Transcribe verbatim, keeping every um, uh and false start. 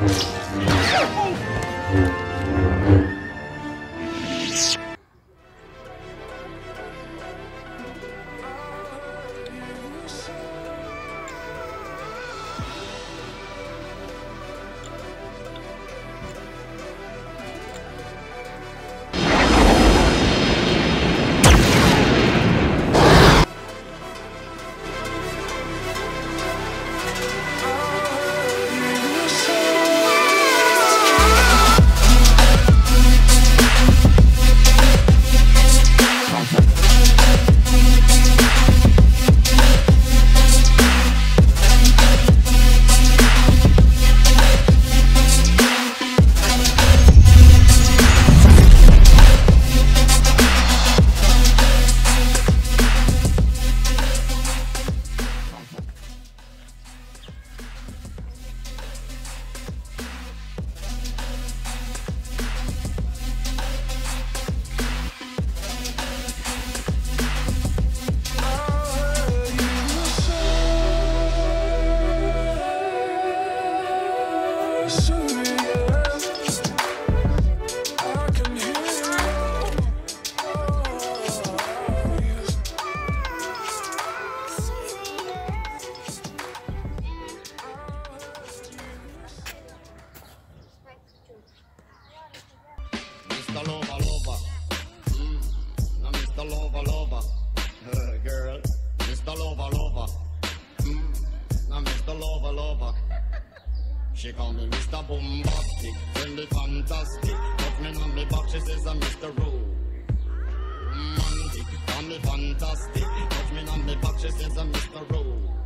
Mister Lover Lover, mm. Now Mister Lover Lover, uh, girl. Mister Lover Lover, mm. Now Mister Lover Lover. She call me Mister Bombastic, really fantastic. Touch me on me back, she says I'm Mister Romantic. Call me fantastic, touch me on me back, she says I'm Mister Romantic.